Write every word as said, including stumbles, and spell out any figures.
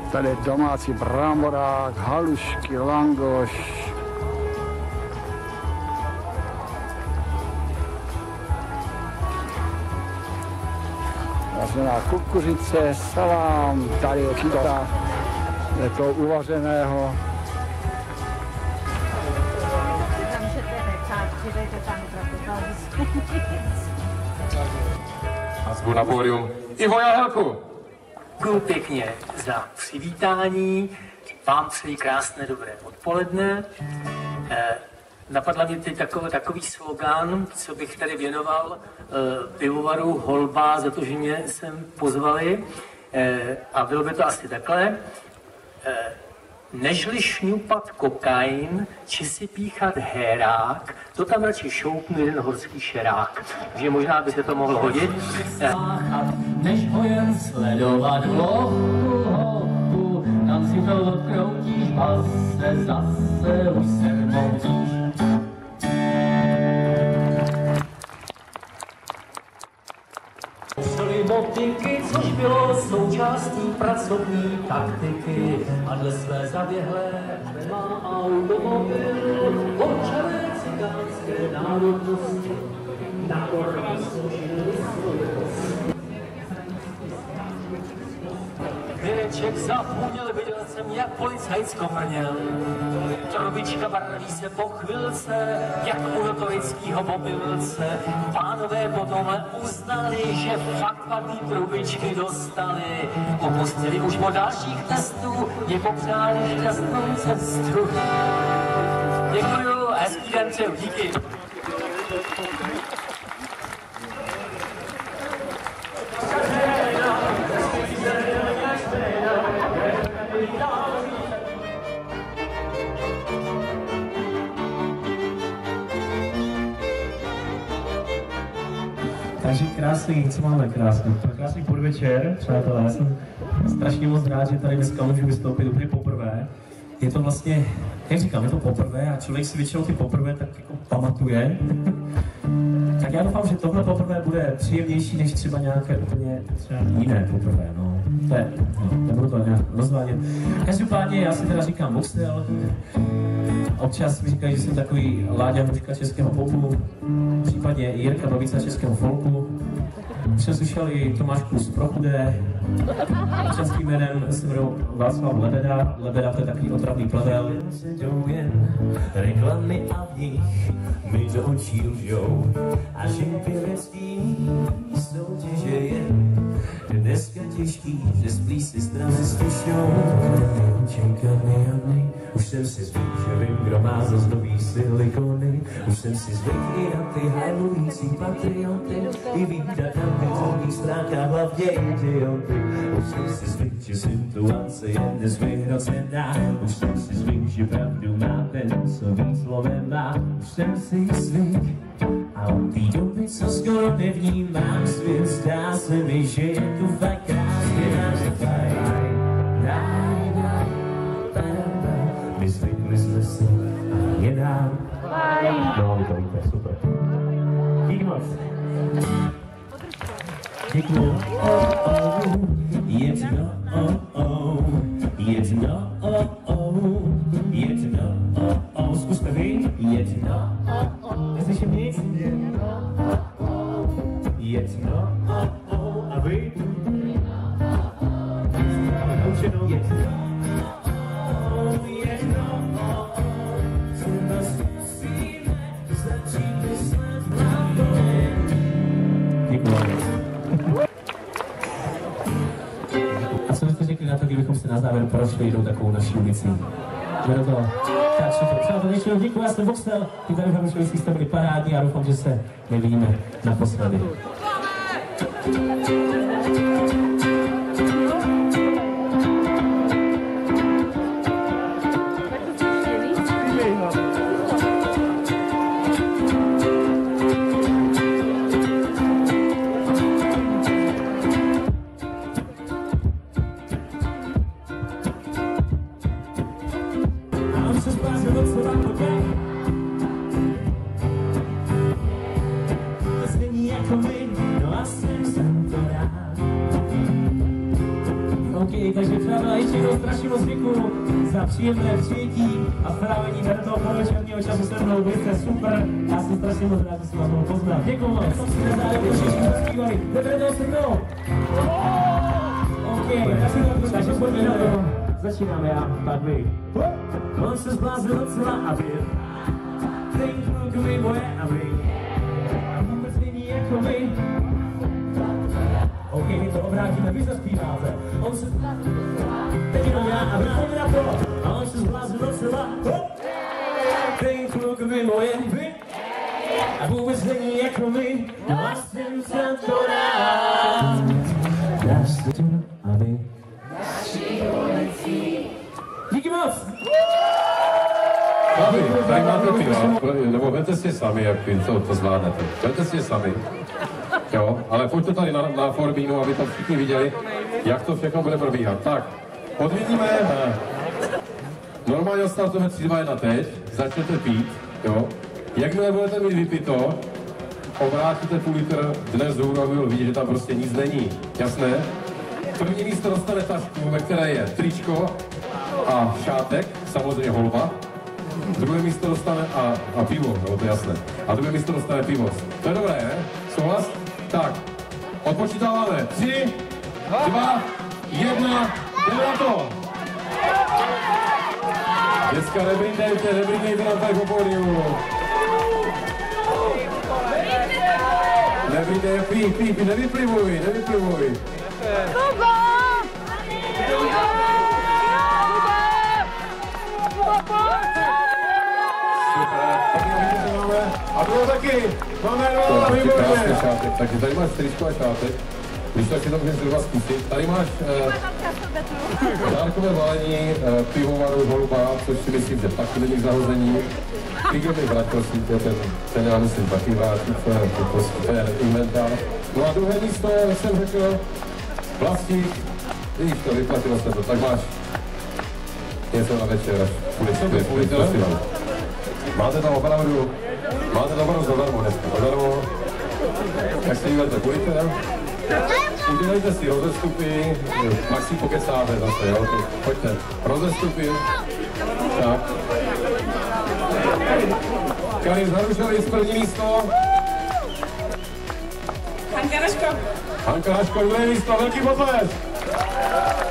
Tady je domácí bramborák, halušky, langoš. Vařená kukuřice, salám, tady je kyta, je to uvařeného. A zvu na pódium Ivo Jahelku. Děkuji pěkně za přivítání, vám přeji krásné dobré odpoledne. Eh, napadla mě teď takový, takový slogan, co bych tady věnoval eh, pivovaru Holba za to, že mě sem pozvali. Eh, a bylo by to asi takhle. Eh, Nežli šňupat kokain, či si píchat hérák, to tam radši šoupnu jeden horský šerák. Takže možná by se to mohlo hodit. Než ho jen sledovat hloubku, hloubku, tam si to odkroutíš, zase, zase už se moutíš. Motiky, což bylo součástí pracovní taktiky, a dle své zaběhlé má automobil občané cigánské národnosti na orby služili svoje kosti. Věček zapůněl, viděl jsem, jak policajt zkomrněl. Trobička barví se po chvilce, jak u notorického mobilce. Pánové potom uznali, že fakt padlý trubičky dostali. Opustili už po dalších testů, je popřáli šťastnou cestu. Děkuju, hezký den přeju, díky. Takže krásný, co máme krásný? Krásný podvečer, přátelé. Já jsem strašně moc rád, že tady dneska můžu vystoupit úplně poprvé. Je to vlastně, jak říkám, je to poprvé a člověk si většinou ty poprvé tak jako pamatuje. Tak já doufám, že tohle poprvé bude příjemnější než třeba nějaké úplně třeba jiné poprvé, no. To je, no, nebudu to nějak rozvádět. Každopádně já si teda říkám Voxel. Občas mi říkají, že jsem takový Láďa Hruška českého popu, případně Jirka Babica českého folku. Už jsem slyšel i Tomášku z Prochudé. Českým jménem se jmenuji Václav Lebeda. Lebeda to je takový otravný plevel. Jdou jen reklamy a v nich mi do očí lžou. A že pěvecký soutěže je dneska těžký, že splí si strany s tušou. Čenka nejadnej, už jsem si zvyk, že vím, kdo má za zdobí silikony. Už jsem si zvyk i na ty hajlující patrioty, i výdat na vyzorných stránkách hlavně idioty. Už jsem si zvyk, že situace je dnes vyhrocená. Už jsem si zvyk, že pravdu má ten, co víc slovem má. Už jsem si zvyk, a od té doby, co skoro nevnímám svět, zdá se mi, že je tu fakt krásně nás fajn. Daj, daj, daj, my zvykli jsme si a je nám. No, vy to víte, super. Díky moc. Děkuju. Oh, oh, jedno, oh, oh, jedno, oh, oh, jedno, oh, oh, zkuste vy, jedno, oh, oh, neslyším nic, jedno, oh, oh, jedno, oh, oh, a vy, ale naučenou, jedno, oh, jedno, oh, oh, třeba zkusíme, začít myslet hlavou. Děkuju. A co byste řekli na to, kdybychom se na závěr prošli jednou takovou naší ulici? Že do toho? Tak super. Přátelé, ještě jednou děkuji, já jsem Voxel. Ty tady Halušovický jste byli parádní a doufám, že se nevidíme naposledy. Stejně jako vy, no a jsem jsem to rád. jednou strašně moc děkuju za příjemné přijetí a strávení tady toho podvečerního času se mnou. Byli jste super, já jsem strašně moc rád, že jsem vás mohl poznat. Děkuju moc, jsem si nezále všichni zaspívali. Jdeme do se mnou. OK, tak si to takže pojďme na to. Začínám já, tak vy. On se zbláznil docela a vy. Ten kluk mi moje a vy. A vůbec není jako vy. OK, my to obrátíme, vy zaspíváte. On se zbláznil docela, teď jenom já a vy pojďme na to. A on se zbláznil docela. Ten kluk mi moje vy. A vůbec není jako my. A jsem se to rád. Dáš si to a vy. Díky moc! Babi, tady máte piva, nebo vemte si sami, jak vy to, to zvládnete. Vemte si je sami. Jo, ale pojďte tady na, na Forbínu, aby to všichni viděli, jak to všechno bude probíhat. Tak, odvidíme. Normálně startujeme tři, dva, jedna teď, začnete pít, jo. Jakmile budete mít vypito, obrátíte půl litr dnes zhůru, aby byl vidět, že tam prostě nic není. Jasné? První místo dostane tašku, ve které je tričko a šátek, samozřejmě holba. Druhé místo dostane a, a pivo, no to je jasné. A druhé místo dostane pivo. To je dobré, ne? Souhlas? Tak, odpočítáváme. Tři, dva, jedna, jdeme na to! Dneska nebrindejte, nebrindejte na tady po pódiu. Nebrindejte, pí, pí, pí, nevyplivuj, nevyplivuj. A bylo taky, máme dva, výborně. Takže tady máš tričko a šátek, když tak si to můžeš zhruba zkusit. Tady máš eh, dárkové balení, eh, pivovaru, holuba, což si myslím, že taky není k zahození. Figl bych vrát, prosím, ten, ten já musím taky vrátit, to je prostě inventář. No a druhé místo, jak jsem řekl, plastík, víš to, vyplatilo se to, tak máš něco na večer, až budeš půjde, máte tam opravdu, máte tam opravdu zadarmo dneska, zadarmo, jak se díváte, půjdete, ne? Udělejte si rozestupy, pak si pokecáte zase, jo, to, pojďte, rozestupy, tak. Karim Zarušovic, první místo. Hanka Raško. Hanka Raško, druhé místo, velký potlesk.